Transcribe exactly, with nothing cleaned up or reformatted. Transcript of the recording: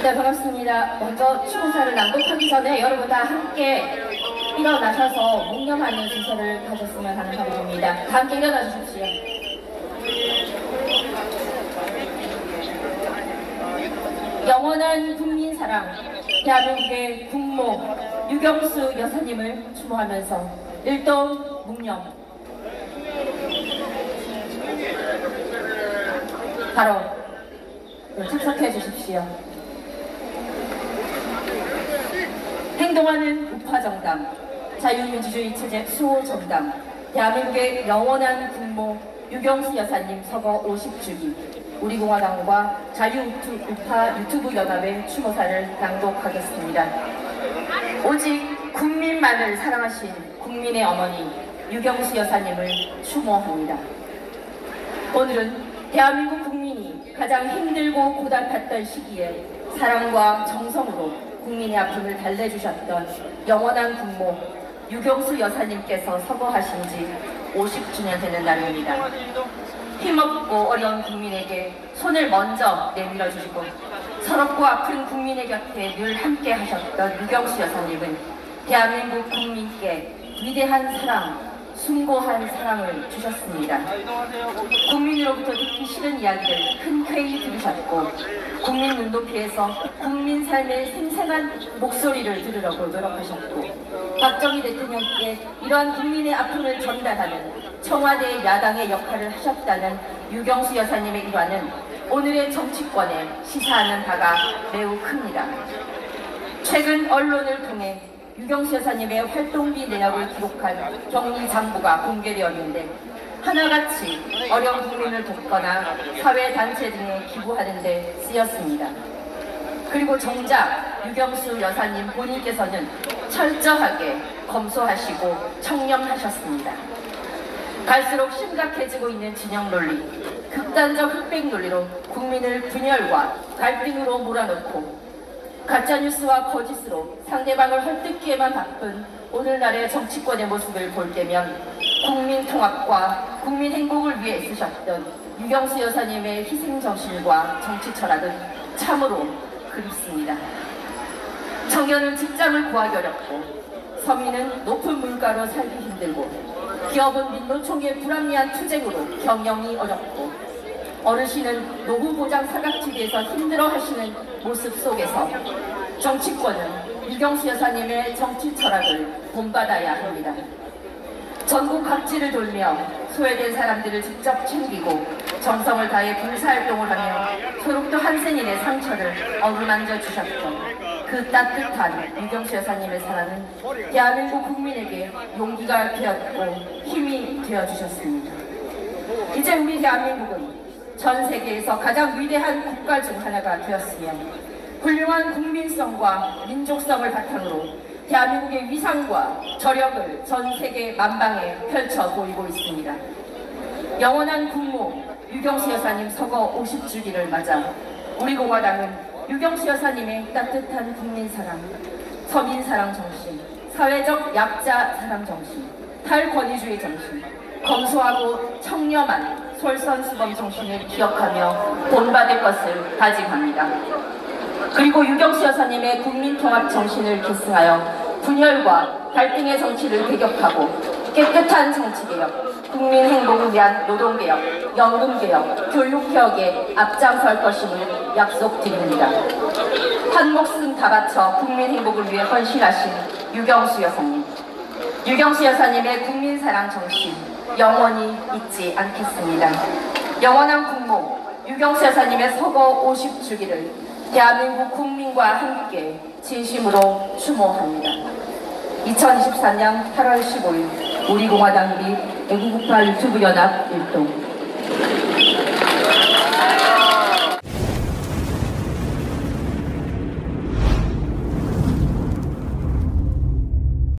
네, 반갑습니다. 먼저 추모사를 낭독하기 전에 여러분 다 함께 일어나셔서 묵념하는 순서를 가졌으면 하는 바람입니다. 다 함께 일어나 주십시오. 영원한 국민사랑, 대한민국의 국모 유경수 여사님을 추모하면서 일동 묵념. 바로 착석해 주십시오. 행동하는 우파정당, 자유민주주의 체제 수호정당, 대한민국의 영원한 국모 유경수 여사님 서거 오십 주기, 우리공화당과 자유우파 유튜브 연합의 추모사를 낭독하겠습니다. 오직 국민만을 사랑하신 국민의 어머니 유경수 여사님을 추모합니다. 오늘은 대한민국 국민이 가장 힘들고 고달팠던 시기에 사랑과 정성으로 국민의 아픔을 달래주셨던 영원한 국모 유경수 여사님께서 서거하신 지 오십 주년 되는 날입니다. 힘없고 어려운 국민에게 손을 먼저 내밀어 주시고 서럽고 아픈 국민의 곁에 늘 함께 하셨던 유경수 여사님은 대한민국 국민께 위대한 사랑, 숭고한 사랑을 주셨습니다. 국민으로부터 듣기 싫은 이야기를 흔쾌히 들으셨고 국민 눈높이에서 국민 삶의 생생한 목소리를 들으려고 노력하셨고 박정희 대통령께 이러한 국민의 아픔을 전달하는 청와대 야당의 역할을 하셨다는 유경수 여사님의 일화는 오늘의 정치권에 시사하는 바가 매우 큽니다. 최근 언론을 통해 유경수 여사님의 활동비 내역을 기록한 정리장부가 공개되었는데 하나같이 어려운 국민을 돕거나 사회단체 등에 기부하는 데 쓰였습니다. 그리고 정작 유경수 여사님 본인께서는 철저하게 검소하시고 청렴하셨습니다. 갈수록 심각해지고 있는 진영 논리, 극단적 흑백 논리로 국민을 분열과 갈등으로 몰아넣고 가짜뉴스와 거짓으로 상대방을 헐뜯기에만 바쁜 오늘날의 정치권의 모습을 볼 때면 국민 통합과 국민 행복을 위해 쓰셨던 유경수 여사님의 희생정신과 정치 철학은 참으로 그립습니다. 청년은 직장을 구하기 어렵고 서민은 높은 물가로 살기 힘들고 기업은 민노총의 불합리한 투쟁으로 경영이 어렵고 어르신은 노후보장 사각지대에서 힘들어하시는 모습 속에서 정치권은 유경수 여사님의 정치 철학을 본받아야 합니다. 전국 각지를 돌며 소외된 사람들을 직접 챙기고 정성을 다해 봉사활동을 하며 소록도 한센인의 상처를 어루만져 주셨던 그 따뜻한 유경수 여사님의 사랑은 대한민국 국민에게 용기가 되었고 힘이 되어주셨습니다. 이제 우리 대한민국은 전 세계에서 가장 위대한 국가 중 하나가 되었으며 훌륭한 국민성과 민족성을 바탕으로 대한민국의 위상과 저력을 전 세계 만방에 펼쳐 보이고 있습니다. 영원한 국모 유경수 여사님 서거 오십 주기를 맞아 우리공화당은 유경수 여사님의 따뜻한 국민사랑, 서민사랑 정신, 사회적 약자 사랑 정신, 탈권위주의 정신, 검소하고 청렴한 솔선수범 정신을 기억하며 본받을 것을 다짐합니다. 그리고 유경수 여사님의 국민통합 정신을 계승하여 분열과 갈등의 정치를 배격하고 깨끗한 정치개혁, 국민 행복을 위한 노동개혁, 연금개혁, 교육개혁에 앞장설 것임을 약속드립니다. 한 목숨 다 바쳐 국민 행복을 위해 헌신하신 유경수 여사님, 유경수 여사님의 국민사랑 정신 영원히 잊지 않겠습니다. 영원한 국모 유경수 여사님의 서거 오십 주기를 대한민국 국민과 함께 진심으로 추모합니다. 이천이십삼 년 팔월 십오일 우리공화당 및 애국우파 유튜브 연합 일동